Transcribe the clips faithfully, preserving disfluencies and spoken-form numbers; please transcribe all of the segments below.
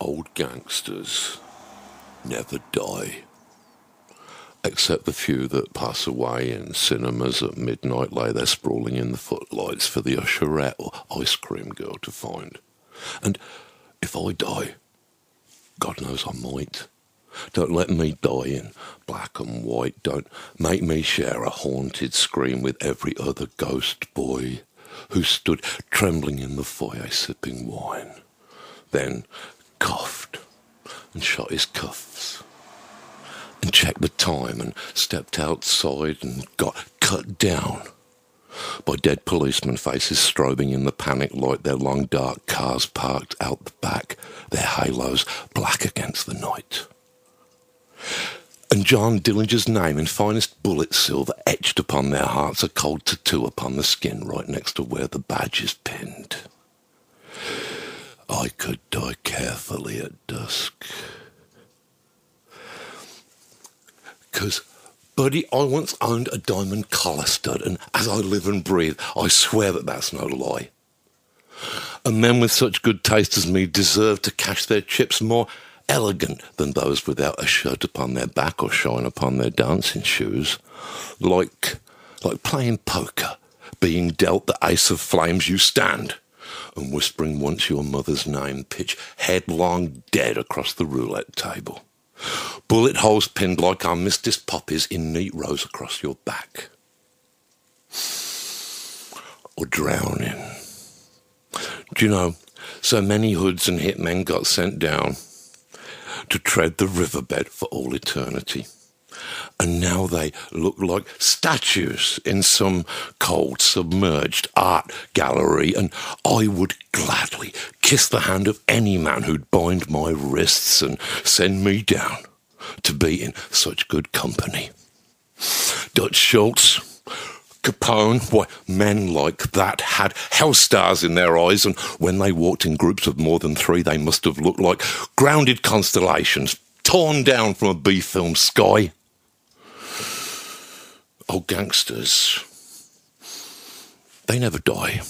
old gangsters never die, except the few that pass away in cinemas at midnight, lay there sprawling in the footlights for the usherette or ice cream girl to find. And if I die, God knows I might, don't let me die in black and white. Don't make me share a haunted scream with every other ghost boy who stood trembling in the foyer sipping wine, then coughed and shot his cuffs and checked the time and stepped outside and got cut down by dead policemen, faces strobing in the panic light, their long dark cars parked out the back, their halos black against the night. And John Dillinger's name in finest bullet silver etched upon their hearts, a cold tattoo upon the skin right next to where the badge is pinned. I could die carefully at dusk. 'Cause, buddy, I once owned a diamond collar stud, and as I live and breathe, I swear that that's no lie. And men with such good taste as me deserve to cash their chips more elegant than those without a shirt upon their back or shine upon their dancing shoes. Like, like playing poker, being dealt the ace of flames, you stand, and whispering once your mother's name, pitch headlong dead across the roulette table. Bullet holes pinned like armistice poppies in neat rows across your back. Or drowning. Do you know, so many hoods and hitmen got sent down to tread the riverbed for all eternity. And now they look like statues in some cold, submerged art gallery, and I would gladly kiss the hand of any man who'd bind my wrists and send me down to be in such good company. Dutch Schultz, Capone, why, men like that had hell stars in their eyes, and when they walked in groups of more than three, they must have looked like grounded constellations torn down from a B-film sky. Oh, gangsters, they never die.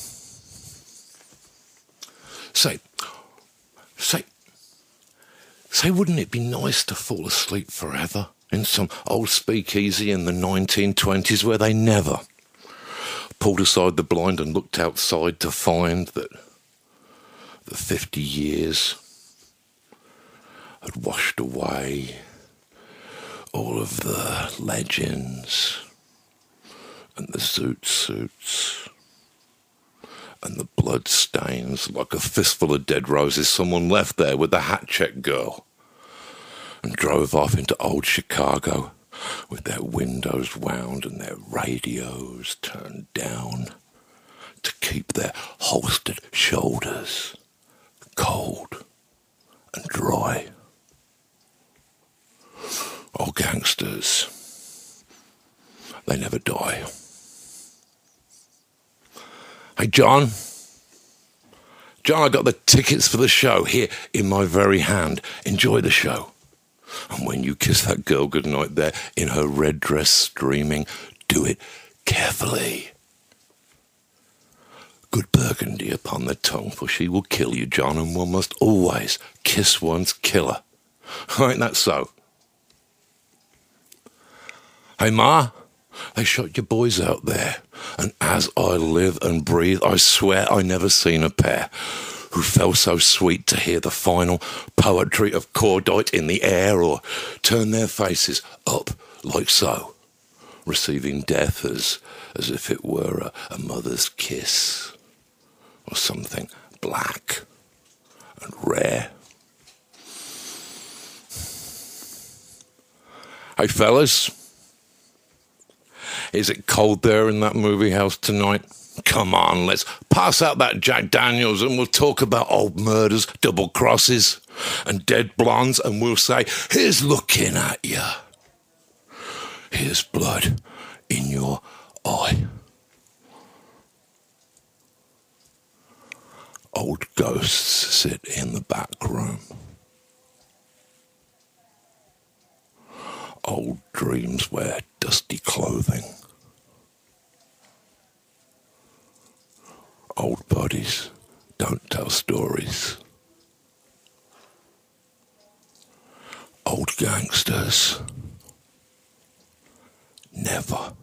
Say, say, say, wouldn't it be nice to fall asleep forever in some old speakeasy in the nineteen twenties where they never pulled aside the blind and looked outside to find that the fifty years had washed away all of the legends and the zoot suits and the blood stains, like a fistful of dead roses someone left there with the hat check girl, and drove off into old Chicago with their windows wound and their radios turned down to keep their holstered shoulders cold and dry. Oh, gangsters, they never die. Hey, John. John, I got the tickets for the show here in my very hand. Enjoy the show. And when you kiss that girl goodnight there in her red dress streaming, do it carefully. Good burgundy upon the tongue, for she will kill you, John, and one must always kiss one's killer. Ain't that so? Hey, Ma, they shot your boys out there, and as I live and breathe, I swear I never seen a pair who fell so sweet to hear the final poetry of cordite in the air, or turn their faces up like so, receiving death as, as if it were a, a mother's kiss, or something black and rare. Hey, fellas, is it cold there in that movie house tonight? Come on, let's pass out that Jack Daniels and we'll talk about old murders, double crosses, and dead blondes, and we'll say, here's looking at you. Here's blood in your eye. Old ghosts sit in the back room. Old dreams wear dusty clothing. Old bodies don't tell stories. Old gangsters never